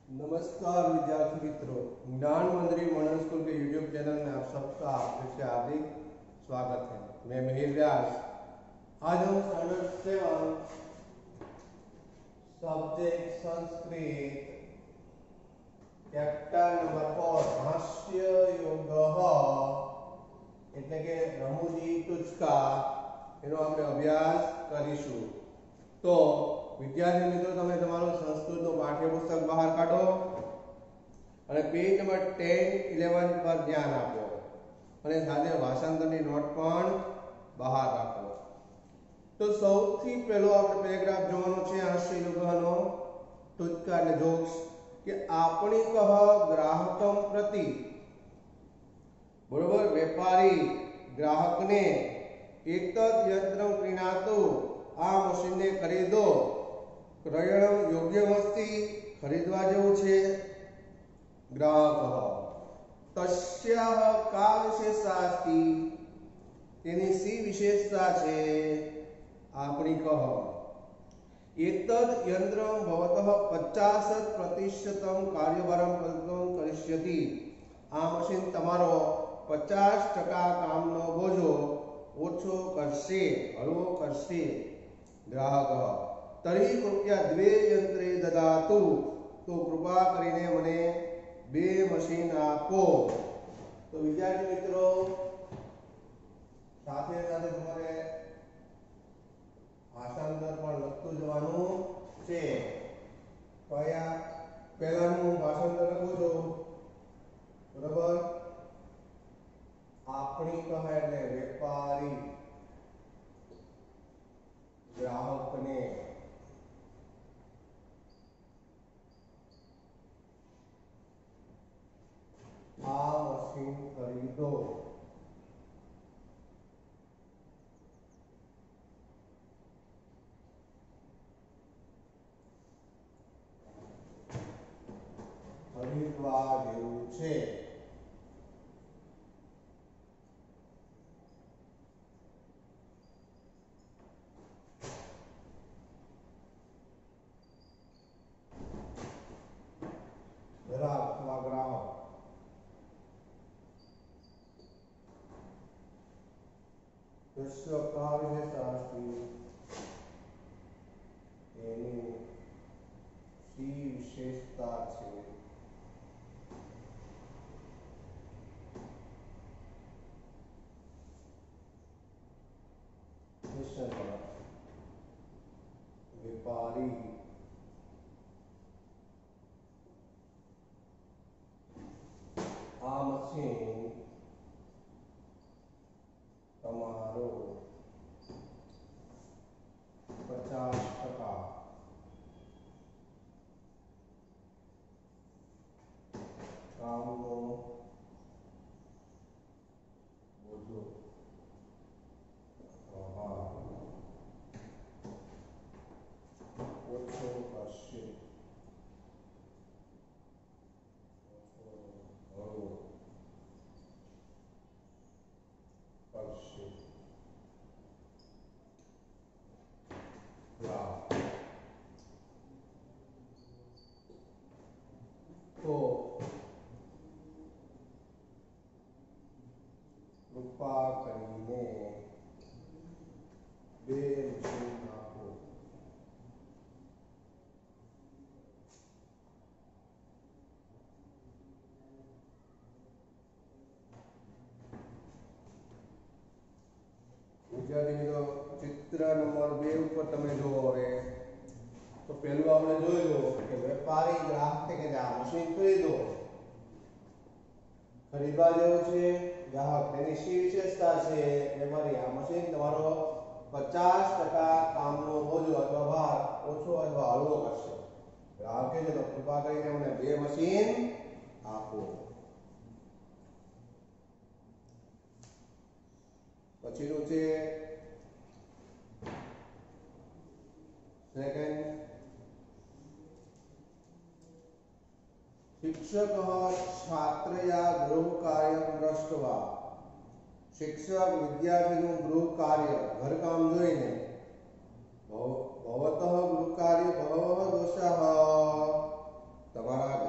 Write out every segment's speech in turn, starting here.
नमस्कार विद्यार्थी मित्रों, ज्ञान मंदिर मॉडर्न स्कूल के यूट्यूब चैनल में आप सबका फिर से हार्दिक स्वागत है। मैं मिहिर व्यास। आज हम standard 7 subject Sanskrit chapter number 4 हास्य योगः એટલે કે રમૂજી ટૂચકા એનો આપણે અભ્યાસ કરીશું। તો વિદ્યાર્થી મિત્રો, તમે તમારું સંસ્કૃતનું પાઠ્યપુસ્તક બહાર કાઢો અને પેજ નંબર 10 11 પર ધ્યાન આપો અને સાથે ભાષાંતરની નોટ પણ બહાર રાખો। તો સૌથી પહેલો આપણે પેરેગ્રાફ જોવાનો છે હાસ્ય યુગનો ટૂચકા એટલે જોક્સ કે આપણી કહ ગ્રાહકમ પ્રતિ, બરોબર, વેપારી ગ્રાહકને એતદ યંત્રમ ક્રીણાતુ, આ મશીનને ખરીદો, ક્રયણમ યોગ્યમસ્તિ, ખરીદવા જેવું છે, ગ્રાહક તસ્યાહ કા વિશેષતા અસ્તિ, તેની સી વિશેષતા છે, આપણી કહ એતદ યંત્રમ ભવતઃ 50% કાર્યભારમ કરિષ્યતિ, આ મશીન તમારો 50% કામનો બોજો ઓછો કરશે, હળવો કરશે, ગ્રાહક તરી કૃપયા 2 યંત્રે દદાતુ, તો કૃપા કરીને મને 2 મશીન આપો। તો વિદ્યાર્થી મિત્રો, સાથે સાથે તમારે ભાષાંતર પણ લખતું જવાનું છે। તો અહીંયા પહેલાનું ભાષાંતર લખું છું, બરાબર। આપણી કહે એટલે વેપારી ગ્રાહકને આ મશીન ખરીદો, ખરીદવા જેવું છે। ગ્રાહક અથવા ગ્રાહક વિશ્વ કાર્ય શાસ્ત્રી, એની સી વિશેષતા છે, વેપારી આ મશીન તમારો 50% કામનો બોજો ઓછો કરશે, હળવો કરશે, તો કૃપા કરીને 2 મશીન આપો। વિદ્યાર્થી મિત્રો, ચિત્ર નંબર 2 ઉપર તમે જુઓ। હવે તો પહેલું આપણે જોયું કે વેપારી ગ્રાહકને કહે આ મશીન ખરીદો, ખરીદવા જેવું છે, ગ્રાહક તેની શી વિશેષતા છે, વેપારી આ મશીન તમારો 50% કામનો બોજો અથવા ભાર ઓછો અથવા હળવો કરશે, ગ્રાહકે જો કૃપા કરીને મને 2 મશીન આપો। પછીનું છે સેકન્ડ, शिक्षक छात्रया गृह कार्य दृष्ट्वा, शिक्षक विद्यार्थीનું ગૃહ કાર્ય ઘરકામ જોઈને ભવતઃ ગૃહ કાર્ય બહવઃ દોષાઃ, તમારા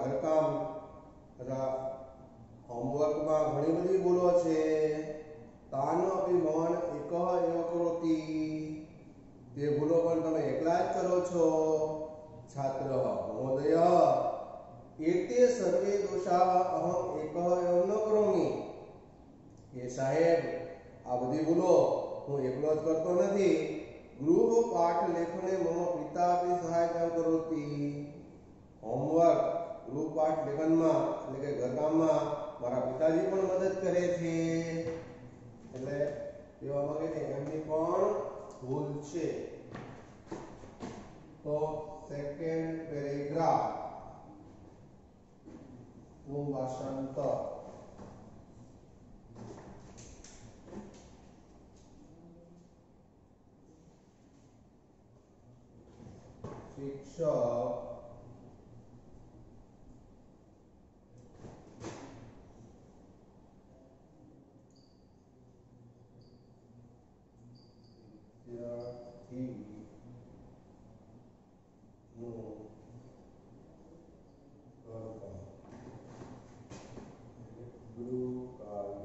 एते सर्वे दोषाः अहम एकः एव न करोमि। ये साहेब आ बधी भूलो हूँ एकलो ज करतो नथी। गृह पाठ लेखने मम पिता अपि सहायता करोति। होमवर्क गृह पाठ लेखन में એટલે કે ઘરકામ में મારા પિતાજી પણ મદદ કરે છે। એટલે એવા માંગે છે એમની પણ ભૂલ છે। તો સેકન્ડ પેરેગ્રાફ નું ભાષાંતર शिक्षक विद्यार्थी गृह कार्य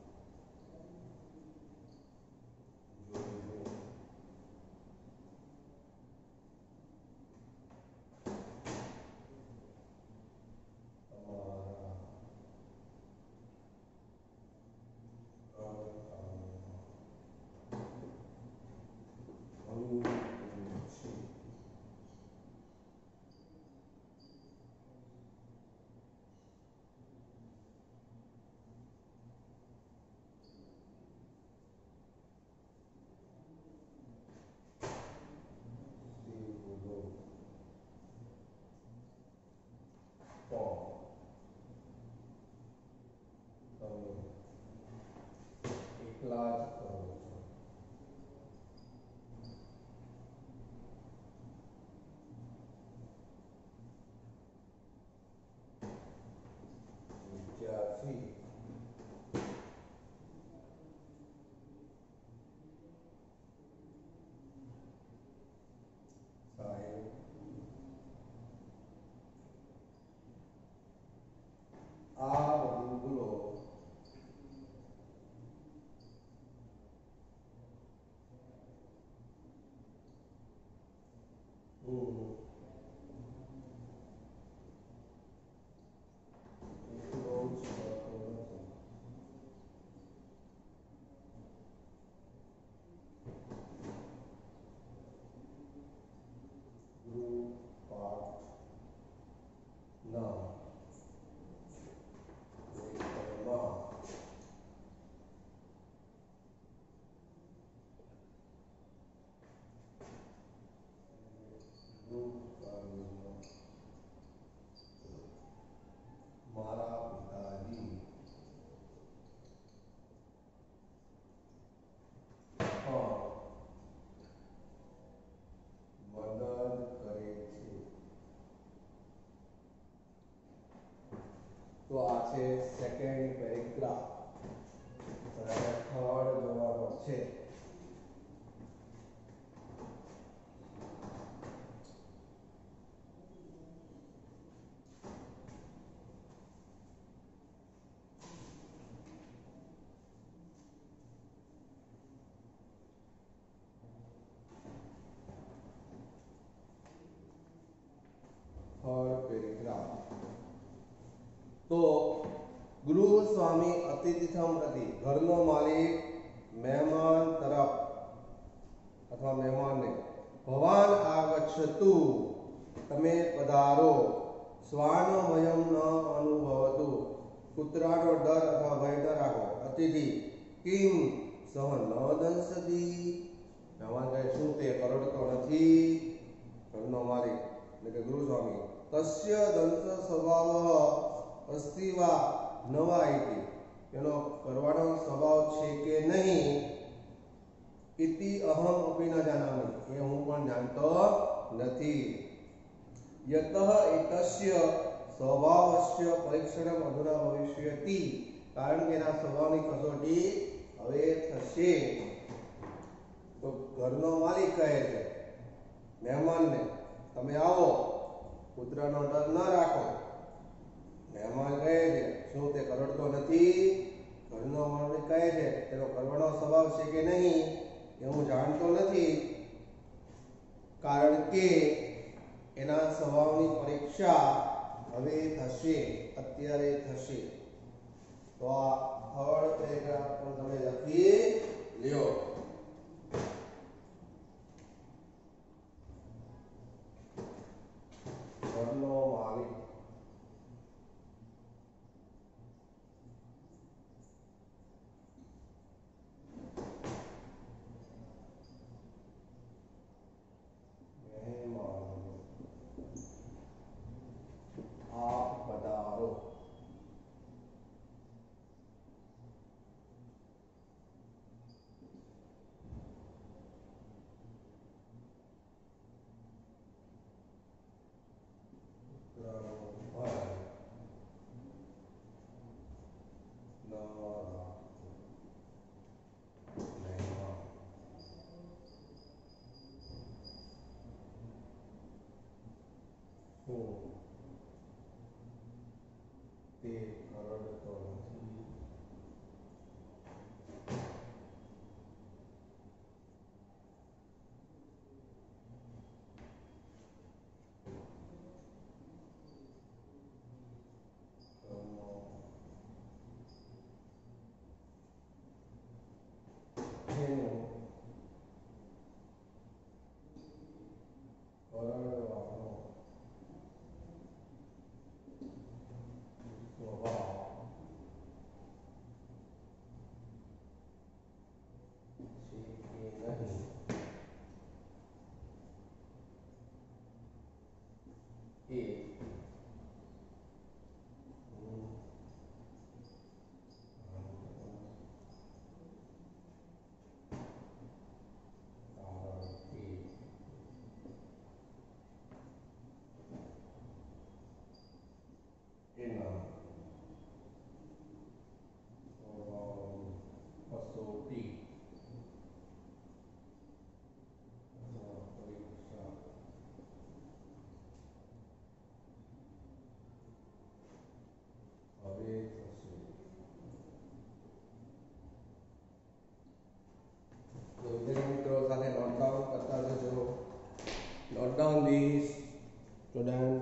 तो आ छे सेकंड पेरेग्राफ। थर्ड जोવાનો છે थर्ड पेरेग्राफ। तो गृह स्वामी अतिथिथम प्रति घरनो मालिक मेहमान तरफ अथवा मेहमान ने भवान आगच्छतु तमे पधारो स्वानमयम न अनुभवतु कुतरानो डर अथवा भय न राखो अतिथि किम सह न दंसति मेहमान कहे શું તે કરડતો નથી ઘરનો માલિક એટલે કે ગૃહ સ્વામી तस्य दंस स्वभाव अस्ति वा न वा इति એનો કરવાનો સ્વભાવ છે કે નહીં इति अहम अपि न जानामि એ હું પણ જાણતો નથી यतः एतस्य स्वभावस्य परीक्षणम् अधुना भविष्यति कारण કે એના સ્વભાવની કસોટી હવે થશે તો ઘરનો માલિક કહે છે મહેમાનને તમે આવો કૂતરાનો ડર ન રાખો મહેમાન કહે છે શું તે કરડતો નથી ઘરનો માલિક કહે છે તેનો કરવાનો સ્વભાવ છે કે નહીં એ હું જાણતો નથી કારણ કે એના સ્વભાવની પરીક્ષા હવે થશે, અત્યારે થશે. તો આ થર્ડ પેરેગ્રાફ પણ તમે લખી લ્યો. ઘરનો માલિક આપ પધારો. તે કરડતો નથી. Note down these, student.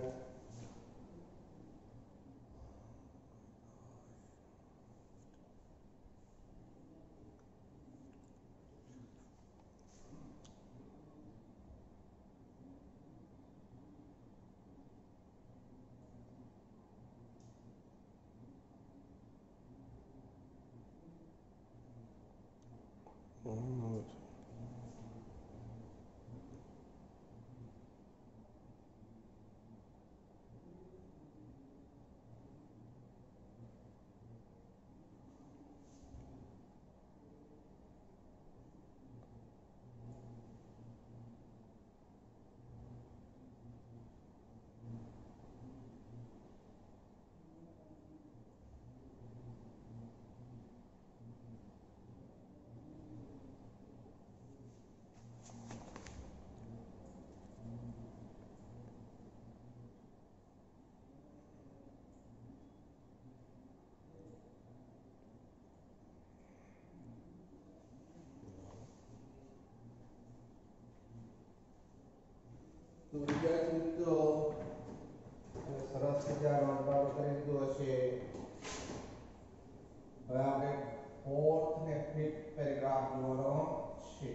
તો વિદ્યાર્થી મિત્રો સરસ મજાનો નોટડાઉન કરી દીધું હશે. હવે આપણે ફોર્થ ને ફિફ્થ પેરેગ્રાફ જોવાનો છે.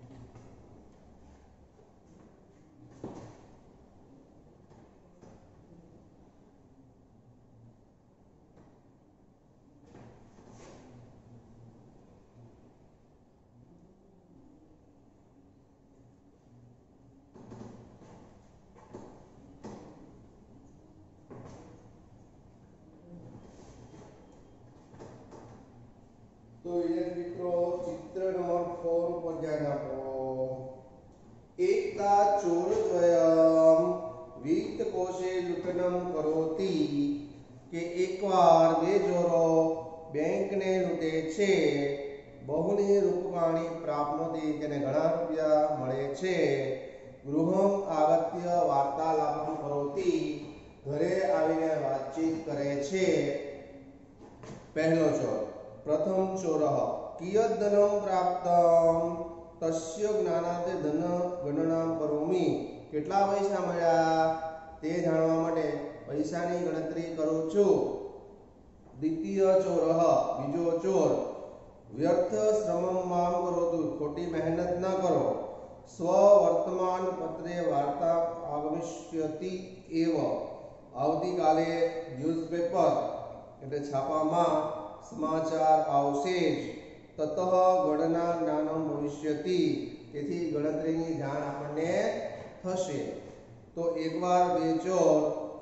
તો વિદ્યાર્થી મિત્રો ચિત્ર નંબર 4 ઉપર ધ્યાન આપો. એકતા ચોરદ્વયમ વિત્ત કોશે લૂંટનમ કરોતિ, કે એકવાર બે ચોરો બેંકને લૂંટે છે. બહુની રૂપકાણી પ્રાપ્નોતિ, તેને ઘણા રૂપિયા મળે છે. ગૃહમ આગત્ય વાર્તાલાપમ કરોતિ, ઘરે આવીને વાતચીત કરે છે. પહેલો ચોર. પ્રથમ ચોરઃ કિયદ ધનમ પ્રાપ્તમ તસ્ય જ્ઞાનાર્થે ધન ગણનામ કરોમિ, કેટલા પૈસા મળ્યા તે જાણવા માટે પૈસાની ગણતરી કરું છું. દ્વિતીય ચોરઃ બીજો ચોર વ્યર્થ શ્રમમ મામ કરોતુ ખોટી મહેનત ન કરો. સ્વ વર્તમાન પત્રે વાર્તા આગમિષ્યતિ એવ આવતીકાલે ન્યૂઝપેપર એટલે છાપામાં સમાચાર આવશે જ. તતઃ ગણના જ્ઞાનમ ભવિષ્યતિ તેથી ગણતરીની જાણ આપણને થશે. તો એકવાર બે ચોર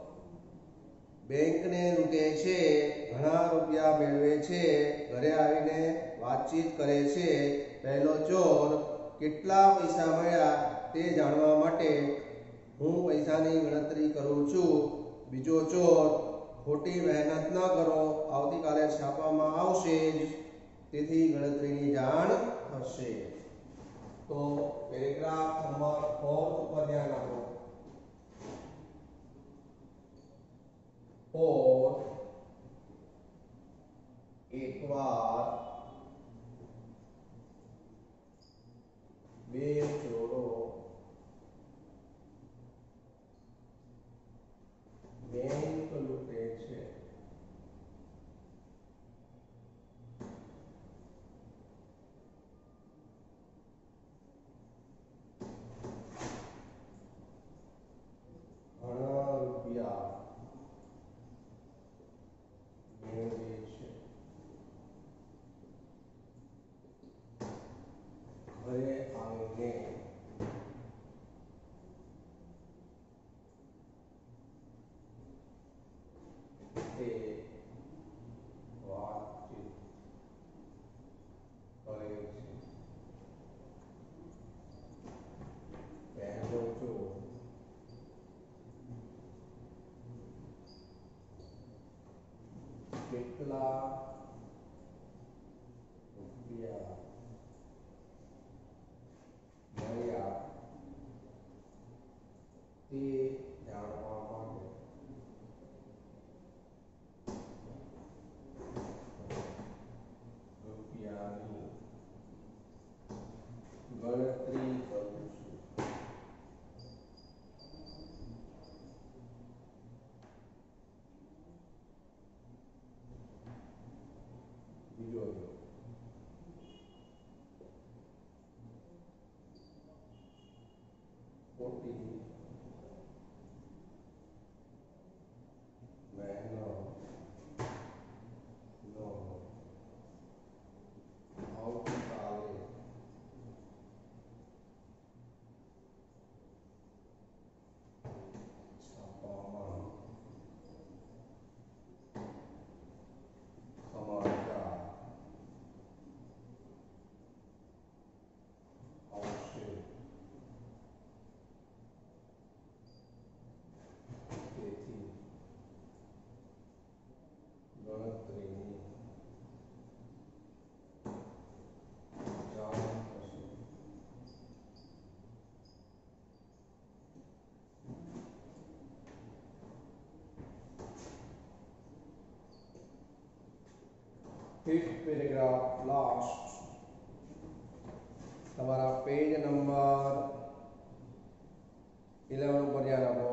બેંકને લૂંટે છે, ઘણા રૂપિયા મેળવે છે, ઘરે આવીને વાતચીત કરે છે. પહેલો ચોર કેટલા પૈસા મળ્યા તે જાણવા માટે હું પૈસાની ગણતરી કરું છું. બીજો ચોર ખોટી મહેનત ન કરો, આવતીકાલે છાપામાં આવશે જ તેથી ગણતરીની જાણ થશે. તો પેરેગ્રાફ નંબર 4 ઉપર ધ્યાન આપો. 4 એકવાર બે ચોરો બેંક લૂંટે છે. ઘણા રૂપિયા મેળવે છે. ઘરે આવીને તે વાતચીત કરે છે. પહેલો ચોર કેટલા રૂપિયા મળ્યા તે જાણવા માટે રૂપિયાની ગણતરી કરું છું. બીજો ચોર ખોટી મહેનત નો આવતીકાલે છાપામાં સમાચાર આવશે તેથી ગણતરીની જાણ થશે. ફિફ્થ પેરેગ્રાફ લાસ્ટ તમારા પેજ નંબર 11 ઉપર ધ્યાન આપો.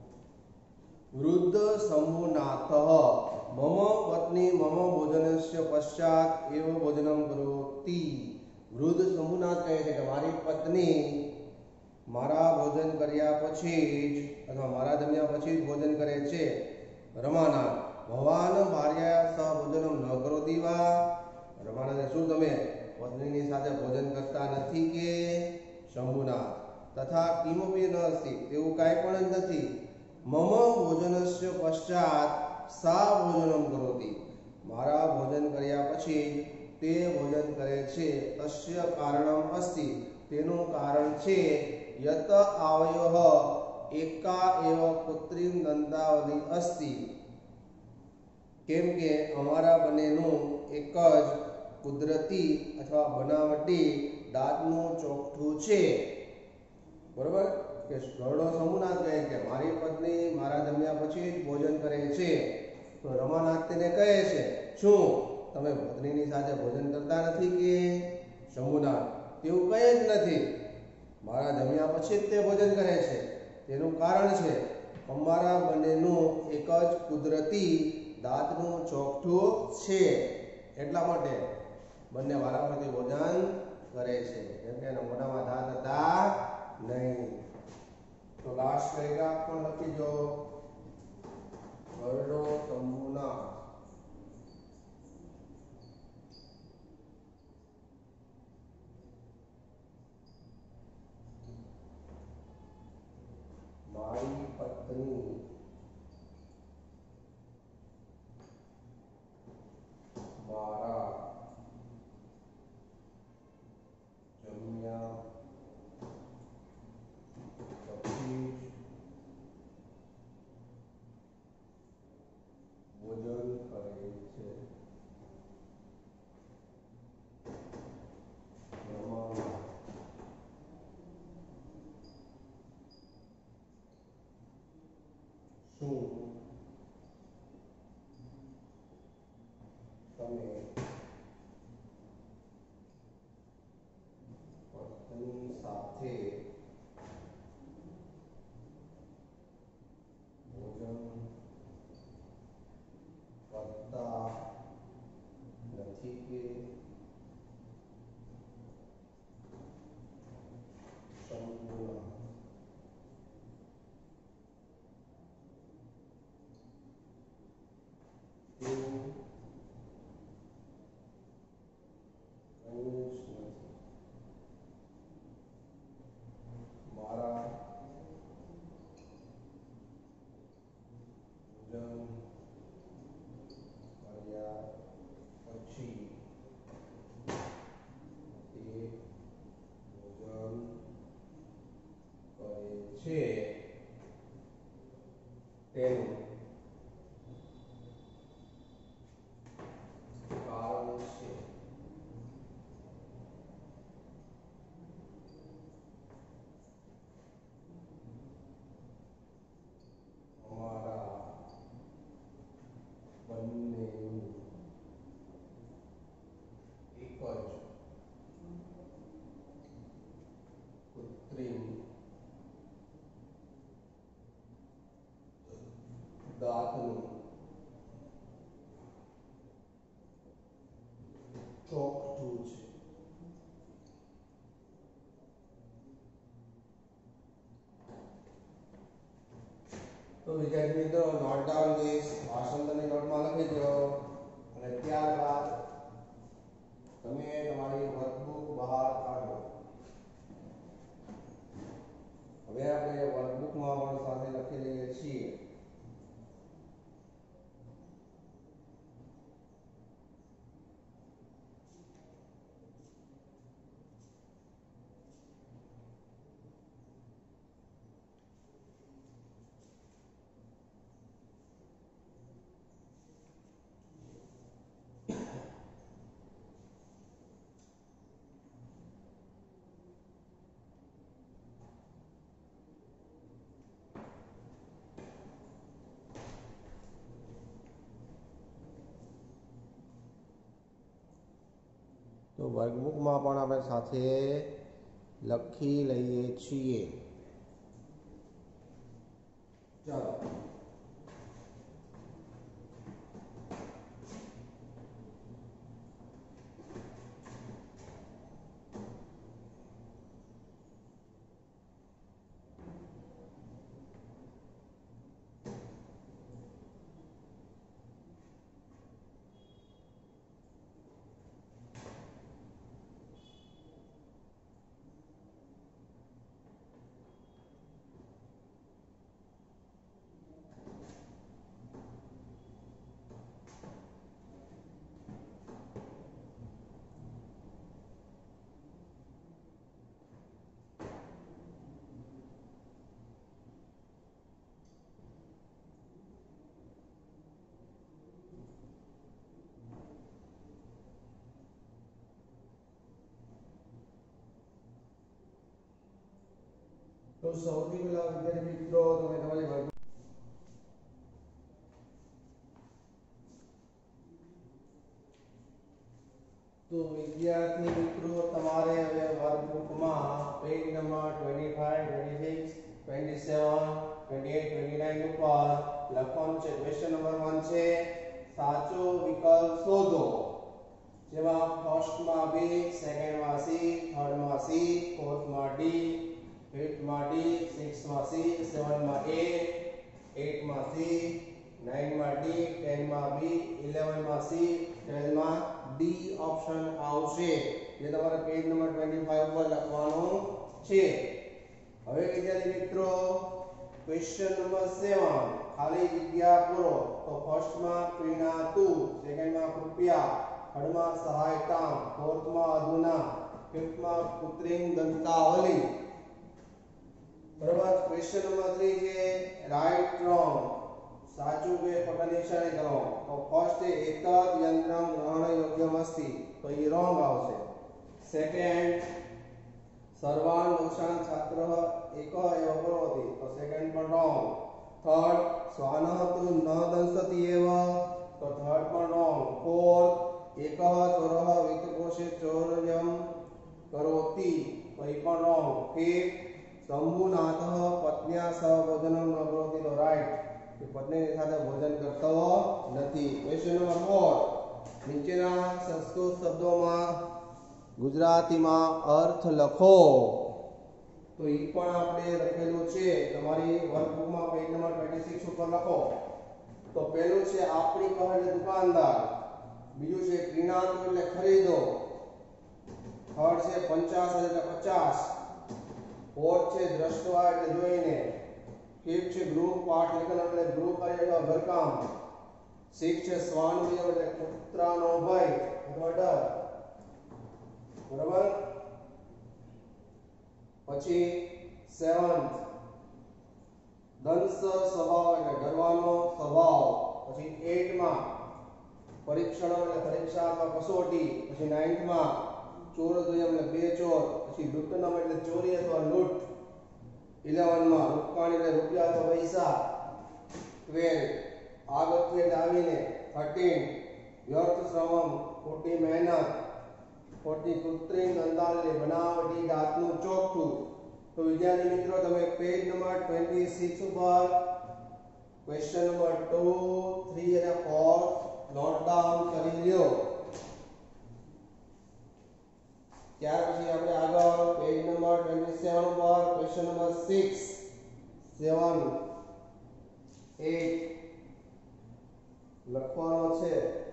વૃદ્ધ શંભુનાથઃ મમ પત્ની મમ ભોજનસ્ય પશ્ચાત એવ ભોજનમ કરોતિ. વૃદ્ધ શંભુનાથ કહે છે કે મારી પત્ની મારા ભોજન કર્યા પછી જ અથવા મારા જમ્યા પછી જ ભોજન કરે છે. રમાનાથ ભવાન ભાર્યા સહ ભોજનમ ન કરોતિ વા. રમાનાથ શું તમે પત્નીની સાથે ભોજન કરતા નથી કે? શંભુનાથ તથા કિમપી ન અસ્તિ તેવું કાંઈ પણ જ નથી. મમ ભોજનસ્ય પશ્ચાત સા ભોજનમ કરોતિ મારા ભોજન કર્યા પછી તે ભોજન કરે છે. તસ્ય કારણમ અસ્તિ તેનું કારણ છે યત આવયોઃ એકા એવ પુત્રીમ દંતાવલી અસ્તિ કેમ કે અમારા બંનેનું એક જ કુદરતી અથવા બનાવટી દાંતનું ચોકઠું છે. બરોબર કે ઘરડો શંભુનાથ કહે કે મારી પત્ની મારા જમ્યા પછી જ ભોજન કરે છે. તો રમાનાથ તેને કહે છે શું તમે પત્નીની સાથે ભોજન કરતા નથી કે? શંભુનાથ તેવું કંઈ જ નથી, મારા જમ્યા પછી જ તે ભોજન કરે છે. તેનું કારણ છે અમારા બંનેનું એક જ કુદરતી દાંતનું ચોકઠું છે, એટલા માટે બંને વારાફરતી ભોજન કરે છે, કેમ કે એના મોઢામાં દાંત હતા નહીં. તો લાસ્ટ પેરેગ્રાફ પણ લખી દો. વર્ણો તંબુના મારી પત્ની મારા જમ્યા પછી ભોજન કરે છે. શું તમે પત્ની સાથે ભોજન કરતા નથી કે સંપૂર્ણ એવું કંઈ જ નથી. મારા ભોજન કર્યા પછી તે ભોજન કરે છે તેનું કારણ છે. અમારા બંનેનું એક જ કૃત્રિમ દાંતનું ચોકઠું છે. તો વિદ્યાર્થી મિત્રો, નોટ ડાઉન ધીસ ભાષણ તમે નોટમાં લખી દો અને ત્યારબાદ તમે તમારી વર્કબુક બહાર કાઢો. હવે આપણે વર્કબુકમાં પણ સાથે લખી લઈએ છીએ. તો વર્કબુકમાં પણ આપણે સાથે લખી લઈએ છીએ. ચાલો. તો સૌથી પહેલા વિદ્યાર્થી મિત્રો તમે તમારી વર્ગ તો વિદ્યાર્થી મિત્રો તમારે હવે વર્કબુકમાં પેજ નંબર 25, 26, 27 28 29 ઉપર લખવાનું છે ક્વેશ્ચન નંબર 1 છે સાચો વિકલ્પ શોધો જેમાં ફર્સ્ટ માં B સેકન્ડ માં C થર્ડ માં C ફોર્થ માં D ફિફ્થ માં D સિક્સ્થ માં C સેવન્થ માં A 8 માં C 9 માં D 10 માં B 11 માં C 12 માં D ઓપ્શન આવશે જે તમારે પેજ નંબર 25 પર લખવાનું છે હવે વિદ્યાર્થી મિત્રો ક્વેશ્ચન નંબર 7 ખાલી જગ્યા પૂરો તો ફર્સ્ટ માં પ્રેરણા તું સેકન્ડ માં કૃપયા થર્ડ માં સહાયતા ફોર્થ માં અધુના ફિફ્થ માં કૃત્રિમ દંતાવલી બરાબર ક્વેશ્ચન નંબર 3 છે રાઈટ રોંગ સાચું કે ખોટા નિશાની કરો તો ફર્સ્ટ એક યંત્રમ ગ્રહણ યોગ્ય મસ્તી તો એ રોંગ આવશે સેકન્ડ સર્વાન દોષાન છાત્ર એક એવ કરોતિ તો સેકન્ડ પણ રોંગ થર્ડ સ્વાન તુ ન દંસતિ એવ તો થર્ડ પણ રોંગ ફોર્થ એક ચોરઃ વિત્તકોશે ચોર્યમ કરોતિ તો એ પણ રોંગ ફિફ્થ શંભુનાથ પત્ન્યા સહ ભોજનમ ન કરોતિ તો રાઈટ કે પત્નીની સાથે ભોજન કરતો નથી ક્વેશ્ચન નંબર 4 નીચેના સંસ્કૃત શબ્દોમાં ગુજરાતીમાં અર્થ લખો તો એ પણ આપણે લખેલું છે તમારી વર્કબુકમાં પેજ નંબર 26 ઉપર લખો તો પહેલું છે આપણી કહે એટલે દુકાનદાર બીજું છે ક્રીણાતો એટલે ખરીદો થર્ડ છે 50 એટલે 50 ફોર્થ છે દ્રષ્ટવા એટલે જોઈને ફિફ્થ છે ગૃહ પાઠ લેખન એટલે ગૃહ કાર્ય અથવા ઘરકામ સિક્સ્થ છે શ્વાન ભય એટલે કૂતરાનો ભય અથવા ડર બરાબર પછી સેવન્થ દંશ સ્વભાવ એટલે ડરવાનો સ્વભાવ પછી 8 માં પરીક્ષણ એટલે પરીક્ષા અથવા કસોટી પછી 9th માં ચોરદ્વયમ એટલે બે ચોર પછી લૂંટનમ એટલે ચોરી અથવા લૂંટ 11 માં રૂપકાણી એટલે રૂપિયા અથવા પૈસા 12 આગત્ય એટલે આવીને 13 વ્યર્થ શ્રમમ ખોટી મહેનત 14 કૃત્રિમ દંતાવલી બનાવટી દાંતનું ચોકઠું તો વિદ્યાર્થી મિત્રો તમે પેજ નંબર 26 ઉપર ક્વેશ્ચન નંબર 2 3 અને 4 નોટ ડાઉન કરી લ્યો ત્યાર પછી આપણે આગળ પેજ નંબર 27 ઉપર ક્વેશ્ચન નંબર 6 7 8 લખવાનો છે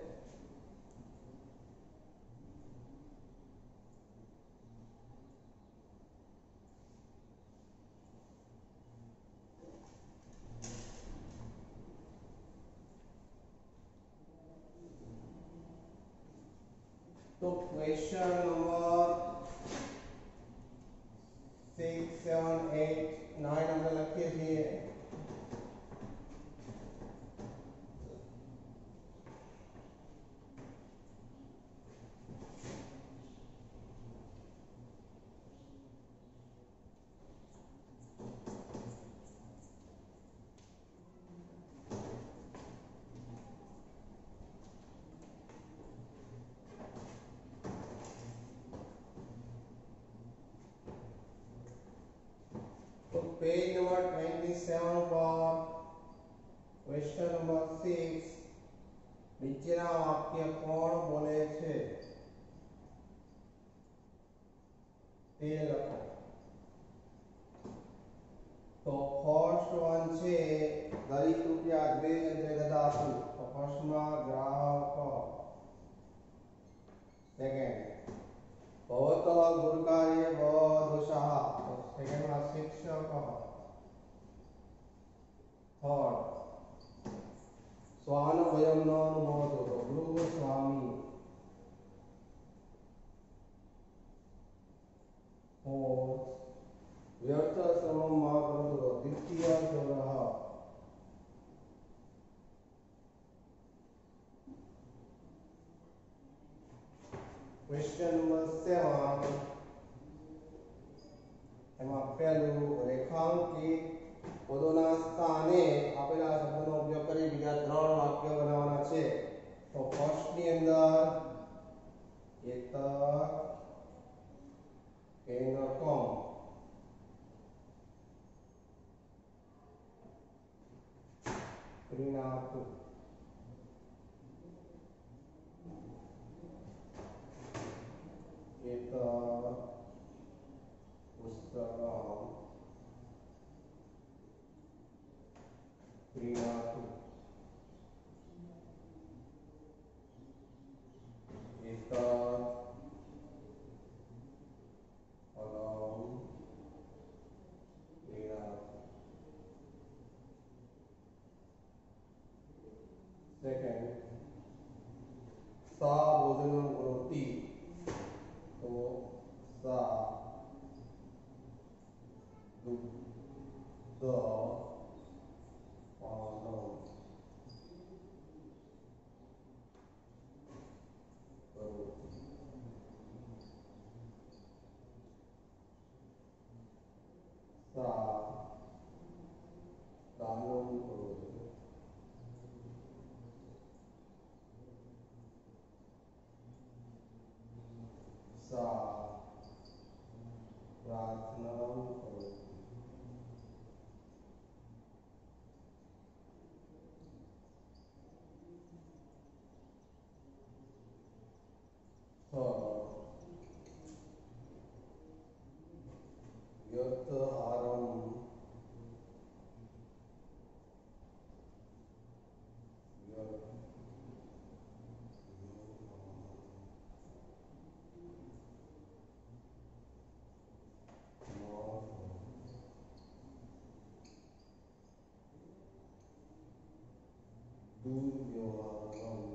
तो क्वेश्चन नंबर 6 7 8 9 આપણે લખીએ છીએ पेज नंबर 27 पर क्वेश्चन नंबर 6 નીચેના વાક્ય કોણ બોલે છે તે લખો તો ફર્સ્ટ વન છે દરેક રૂપિયા દ્વે એટલે દદાસુ તો ફર્સ્ટ માં ગ્રાહક સેકન્ડ भवतः गुरुकार्ये भवदोषः सेकंड में शिक्षक थर्ड स्वान भयम न अनुभवतो तो गृह स्वामी फोर्थ व्यर्थ श्रमं मा करोतु तो द्वितीय चोरः क्वेश्चन नंबर 7 એમાં પહેલું રેખાંકિત પદોના સ્થાને આપેલા શબ્દોનો ઉપયોગ કરી બીજા ત્રણ વાક્ય બનાવવાના છે તો ફર્સ્ટ ની અંદર એતક એનકમ सा भोजनं करोति तो सा दुग्धपानं करोति। सा दानं करोति। सा प्रार्थनां करोति। व्यर्थहारं दुर्व्यवहारं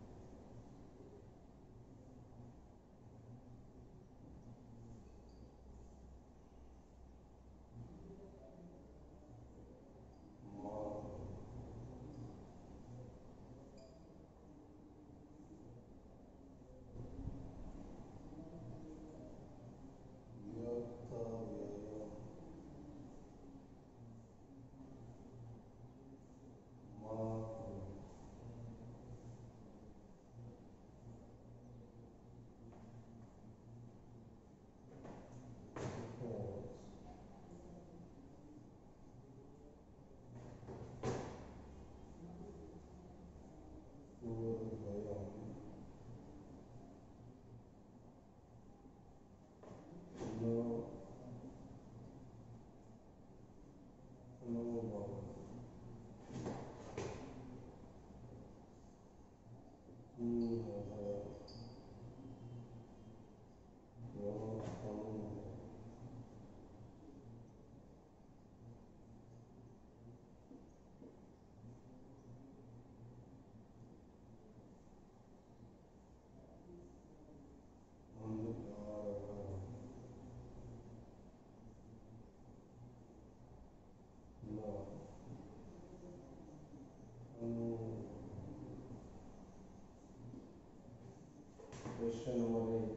Question number 8.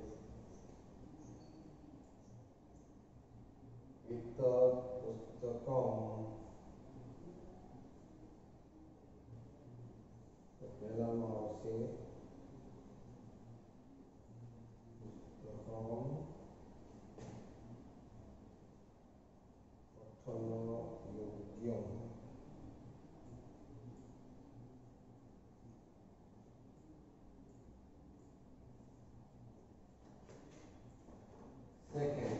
पुस्तकं तो પહેલામાં આવશે પુસ્તકं પઠનયોગ્યं। Second,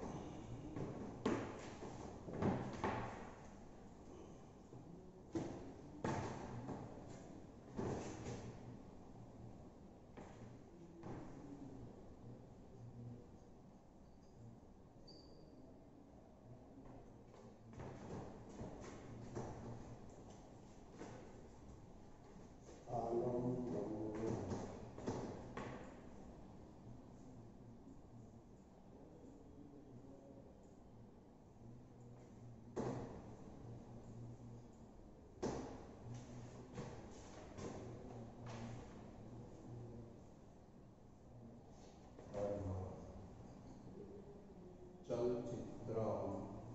चलचित्रं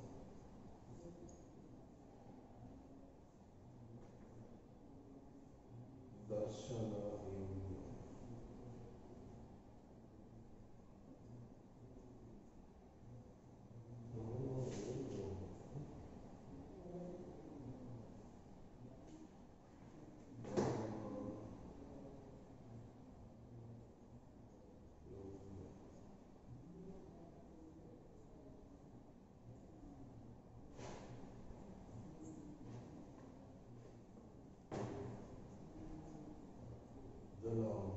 दर्शनयोग्यं। जलम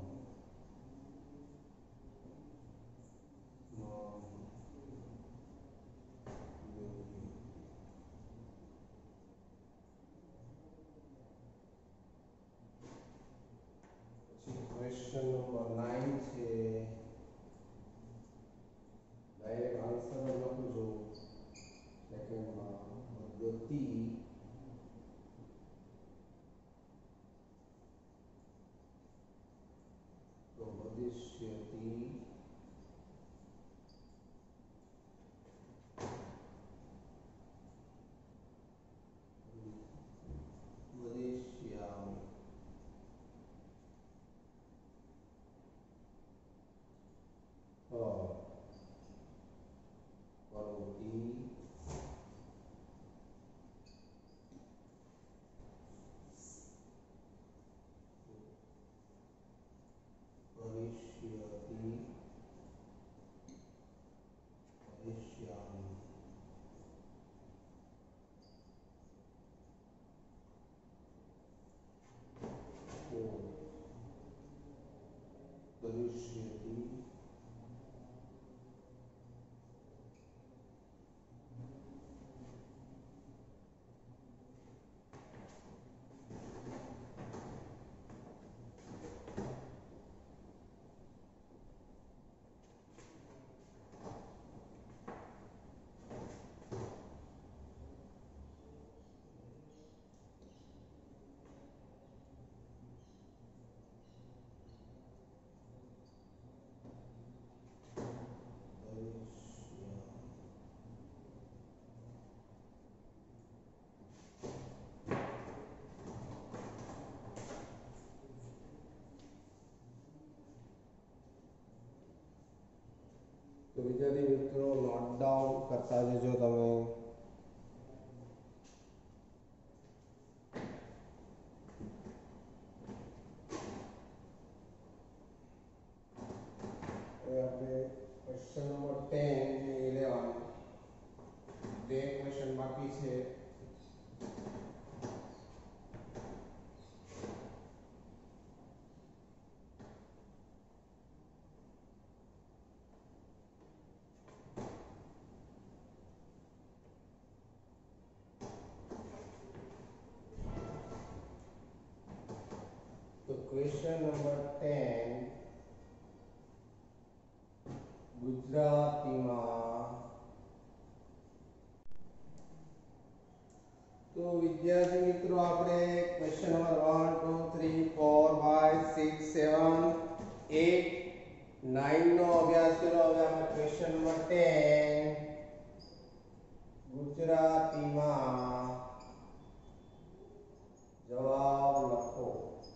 question ક્વેશ્ચન નંબર 9 છે. ડાયરેક્ટ આન્સર લખું છું સેકન્ડમાં. પદ્ધતિ તો ભવિષ્યથી વદિષ્યામિ. કરોતિ ભવિષ્યતિ વદિષ્યામિ. ભવિષ્યતિ તો વિદ્યાર્થી મિત્રો નોટ ડાઉન કરતા જજો તમે. હવે આપણે ક્વેશ્ચન નંબર 10 જે 11 બે ક્વેશ્ચન બાકી છે. તો ક્વેશ્ચન નંબર 10 ગુજરાતીમાં. તો વિદ્યાર્થી મિત્રો આપણે ક્વેશ્ચન નંબર 1 2 3 4 5 6 7 8 9 નો અભ્યાસ કર્યો. હવે આપણે ક્વેશ્ચન નંબર 10 ગુજરાતીમાં જવાબ લખો.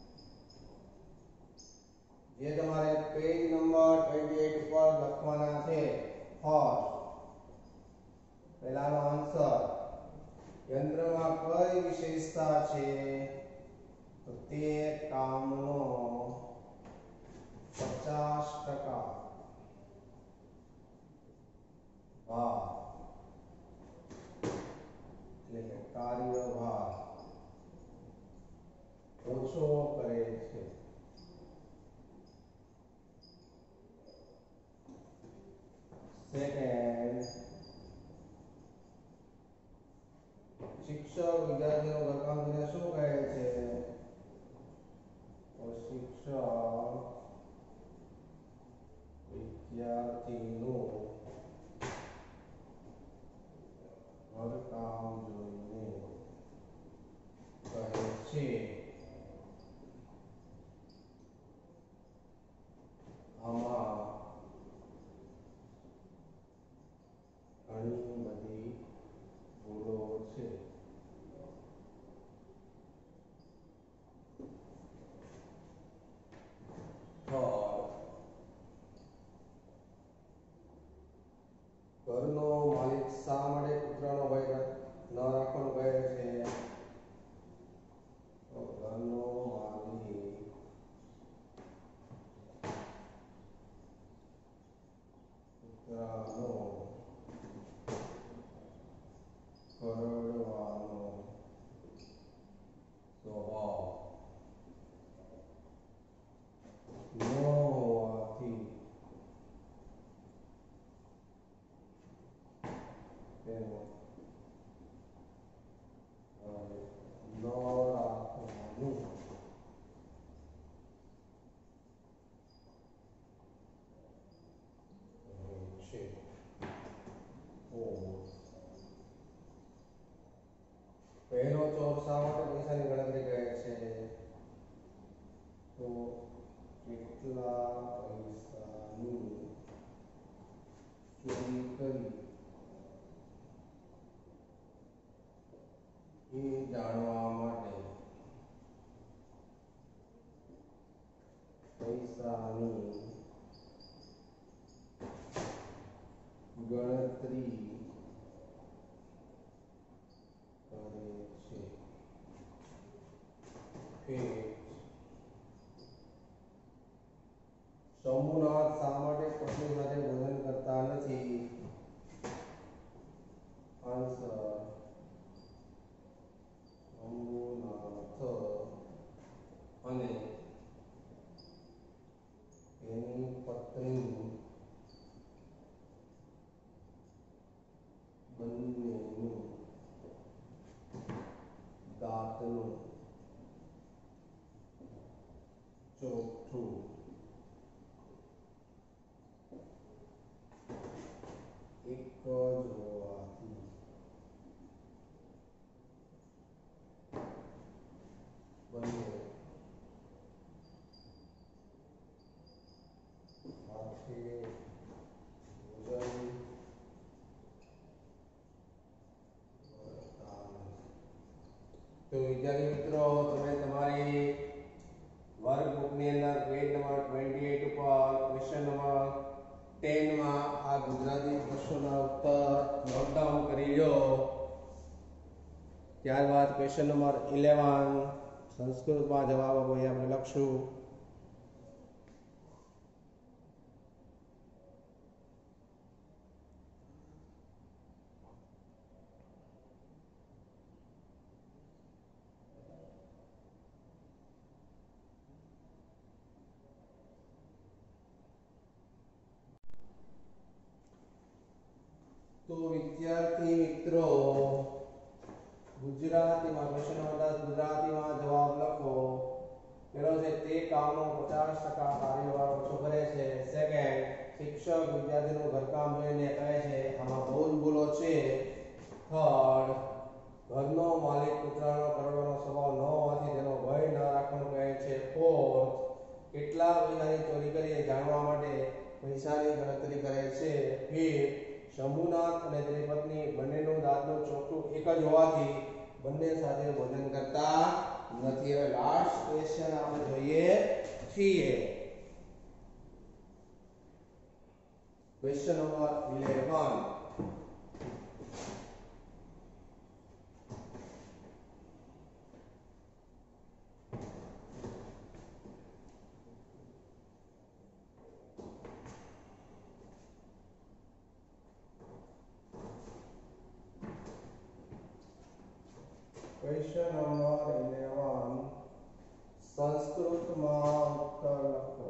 જે તમારે પેજ નંબર 28 પર લખવાના છે. ફર્સ્ટ પહેલાનો આન્સર, યંત્રમાં કઈ વિશેષતા છે? તો તે કામનો 50% ભાર એટલે કે કાર્યભાર ઓછો કરે છે. સેકન્ડ, શિક્ષક વિદ્યાર્થીઓ ઘરકામ કરીને શું કહે છે? તો શિક્ષક વિદ્યાર્થીનું ઘરકામ જોઈને કહે છે આમાં ઘણી બધી ભૂલો છે. થર્ડ, તો કેટલા પૈસાની ચોરી કરી એ જાણવા માટે પૈસાની ગણતરી કરે છે. શંભુનાથ શા માટે પત્ની સાથે ભોજન કરતા નથી? આન્સર, શંભુનાથ અને તેની પત્ની બંનેનું દાંતનું ચોખ્ઠું એક જ હોવાથી બંને સાથે ભોજન કરતા નથી. તો વિદ્યાર્થી મિત્રો, તમે તમારી વર્કબુકની અંદર પેજ નંબર 28 ઉપર ક્વેશ્ચન નંબર 10 માં આ ગુજરાતી પ્રશ્નોના ઉત્તર નોટ ડાઉન કરી લો. ત્યારબાદ ક્વેશ્ચન નંબર 11 સંસ્કૃતમાં જવાબ આપો એ આપણે લખશું. તો વિદ્યાર્થી મિત્રો, ગુજરાતીમાં ક્વેશ્ચન નંબર 10 ગુજરાતીમાં જવાબ લખો. પેલો છે તે કામનો 50% કાર્યભાર ઓછો કરે છે. સેકન્ડ, શિક્ષક વિદ્યાર્થીનું ઘરકામ જોઈને કહે છે આમાં બહુ જ ભૂલો છે. થર્ડ, ઘરનો માલિક કૂતરાનો કરડવાનો સ્વભાવ ન હોવાથી તેનો ભય ન રાખવાનું કહે છે. ફોર્થ, કેટલા પૈસાની ચોરી કરી એ જાણવા માટે પૈસાની ગણતરી કરે છે. ફિફ્થ, શંભુનાથ અને તેની પત્ની બંનેનું દાંતનું ચોખ્ઠું એક જ હોવાથી બંને સાથે ભોજન કરતા નથી. હવે લાસ્ટ ક્વેશ્ચન આપણે જોઈએ છીએ. Question number 11. ક્વેશ્ચન નંબર 11 સંસ્કૃતમાં ઉત્તર લખો.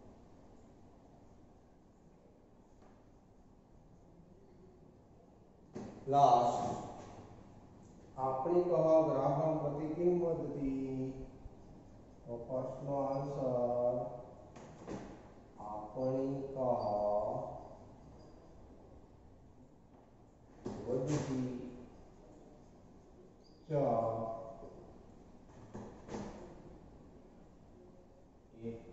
લાસ્ટ, આપણી કહ ગ્રાહમ પ્રતિ કિંમત વદતી. તો ફર્સ્ટ નો આન્સર આપણી કહ વદતી ચ એતત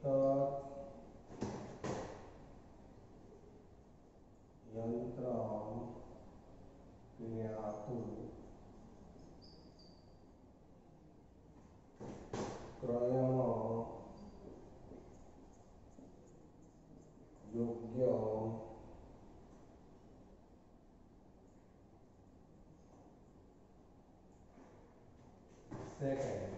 યંત્રમ જ્ઞાતું ક્રયણ યોગ્ય સેકન્ડ,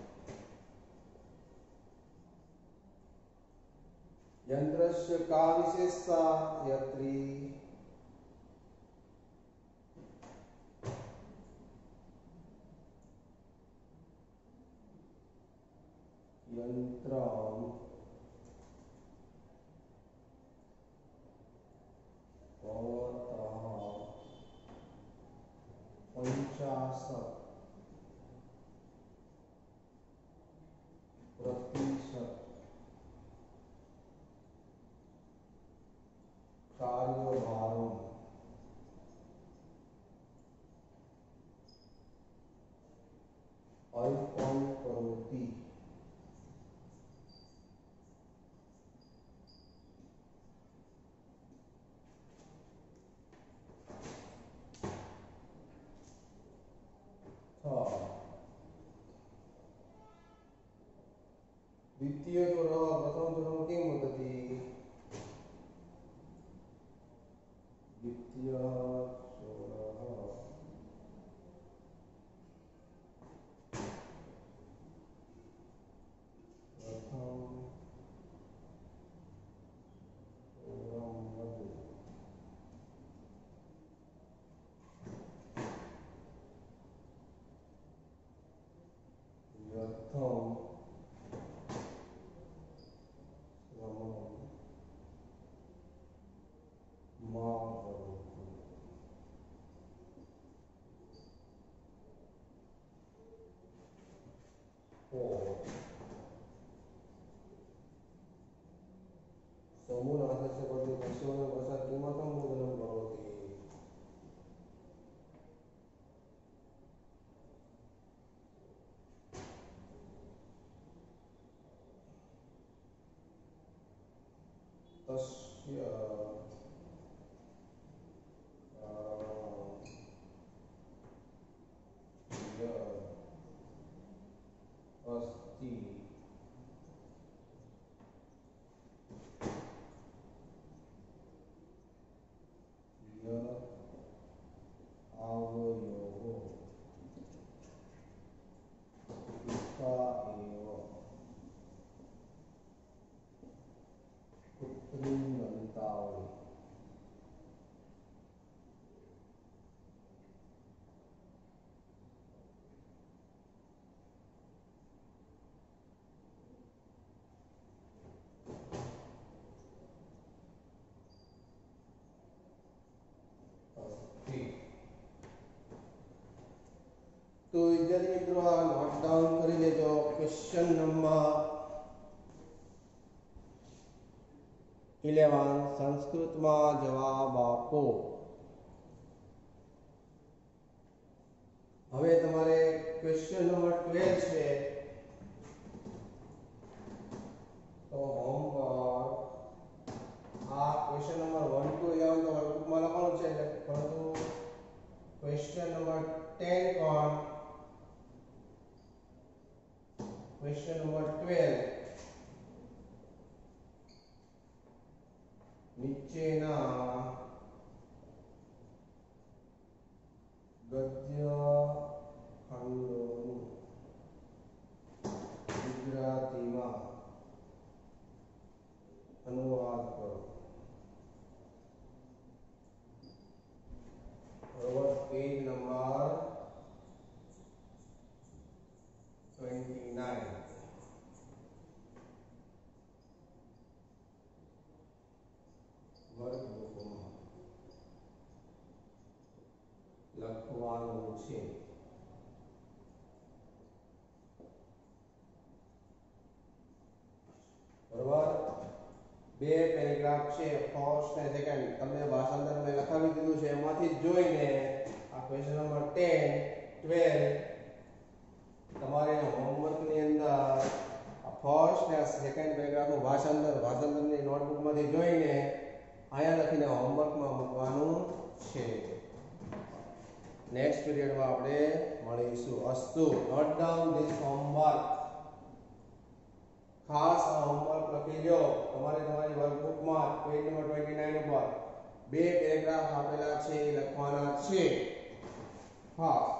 यंत्रस्य का विशेषता यत्री यंत्रम प्रतिशत कार्यभारम अल्पम करोति દ્વિતીય ચોરહ પ્રથમ ચોરહ કેમ હતી? દ્વિતીય ચોરહ समूह आदर्श पद्धति विषयों वसा किमतं बोधनं करोति तस्य अस्ति तो विद्यार्थी मित्रों आ नोट डाउन કરી લેજો ક્વેશ્ચન નંબર 11 સંસ્કૃતમાં જવાબ આપો હવે તમારે ક્વેશ્ચન નંબર 12 છે તો હોમવર્ક આ ક્વેશ્ચન નંબર 1 to 11 તમારા બુકમાં લખવાનું છે પરંતુ ક્વેશ્ચન નંબર 10 કોણ Question number 12 નીચેના ગદ્ય ખંડોનું ગુજરાતીમાં અનુવાદ કરો બરોબર પેજ નંબર 29 વર્કબુકમાં લખવાનું છે બરોબર બે પેરેગ્રાફ છે ફર્સ્ટ અને સેકન્ડ તમને ભાષાંતર મેં લખાવી દીધું છે એમાંથી જોઈને આ ક્વેશ્ચન નંબર 10 12 તમારે હોમવર્ક ની અંદર આ ફર્સ્ટ ને સેકન્ડ પેરેગ્રાફ નું ભાષાંતરની નોટબુકમાંથી જોઈને આયા લખીને હોમવર્કમાં મૂકવાનું છે નેક્સ્ટ પીરિયડમાં આપણે મળીશું અસ્તુ નોટ ડાઉન ધીસ હોમવર્ક ખાસ આ હોમવર્ક લખી લો તમારે તમારી વર્કબુકમાં પેજ નંબર 29 ઉપર બે પેરેગ્રાફ આપેલા છે લખવાના છે હા